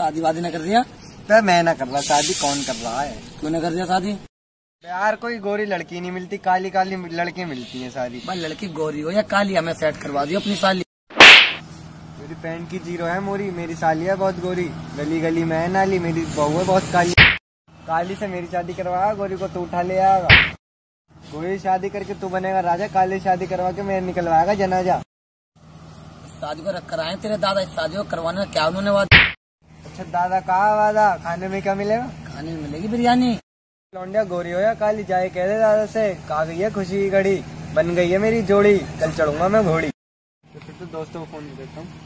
शादी वादी न कर दिया? तो मैं ना कर रहा शादी, कौन कर रहा है? क्यों न कर दिया शादी? यार कोई गोरी लड़की नहीं मिलती, काली काली लड़की मिलती है सारी। भाई लड़की गोरी हो या काली, हमें सेट करवा दियो अपनी साली। मेरी पैंट की जीरो है मोरी, मेरी साली है बहुत गोरी, गली गली में है नाली, मेरी बहू है बहुत काली। काली से मेरी शादी करवा, गोरी को तू उठा ले आएगा। गोरी शादी करके तू बनेगा राजा, काली शादी करवा के मैं निकलवाएगा जनाजा। शादी को रख कर आए तेरे दादा, इस शादी को करवाने क्या उन्होंने वादा? अच्छा दादा कहा वादा, खाने में क्या मिलेगा? खाने में मिलेगी बिरयानी। लौंडिया गोरी हो या काली, जाए कह दे दादा से, कहा गई है खुशी की घड़ी, बन गई है मेरी जोड़ी, कल चढ़ूंगा मैं घोड़ी। तो फिर तो दोस्तों को फोन देता हूँ।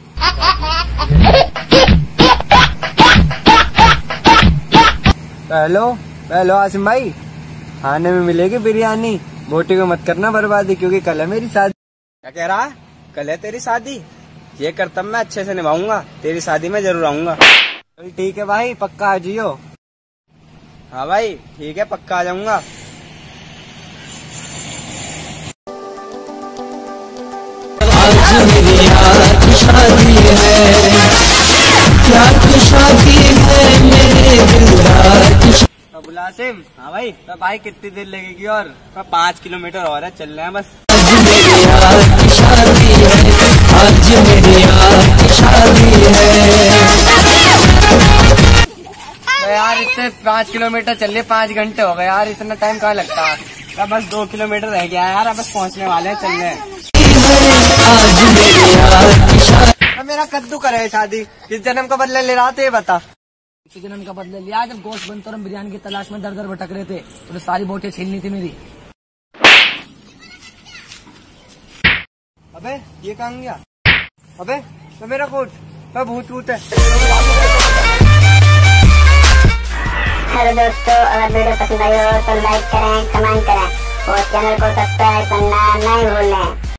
हेलो हेलो आसिम भाई, खाने में मिलेगी बिरयानी, बोटी को मत करना बर्बादी, क्योंकि कल है मेरी शादी। क्या कह रहा है? कल है तेरी शादी? ये कर्तव्य मैं अच्छे से निभाऊंगा, तेरी शादी में जरूर आऊंगा। चल ठीक है भाई, पक्का आ जियो। हाँ भाई ठीक है, पक्का आ जाऊंगा। आज मेरी यार की शादी है, यार की शादी है, मेरे दिलदार की। बुलासिम, हाँ भाई। तो भाई कितनी देर लगेगी? और 5 किलोमीटर और है, चल रहे हैं बस। आज मेरी यार की शादी है, आज मेरी यार की शादी है। तो यार इतने 5 किलोमीटर चल रहे, 5 घंटे हो गए यार, इतना टाइम कहाँ लगता है? अब बस 2 किलोमीटर रह गया है यार, अब बस पहुंचने वाले हैं, चल रहे हैं। आज मेरी यार की शादी। तो मेरा कद्दू करे शादी, किस जन्म का बदला ले रहा था ये बता। इसी जन्म का बदले लिया, जब गोश्त बनता और हम बिरयानी की तलाश में दर दर भटक रहे थे, तो सारी बोटियां छीलनी थी मेरी। अबे ये कहाँ गया? अबे तो मेरा कोट, तो भूत भूत है। हेलो दोस्तों, अगर वीडियो पसंद आई हो तो लाइक करें, कमेंट करें और चैनल को सब्सक्राइब करना नहीं भूलें।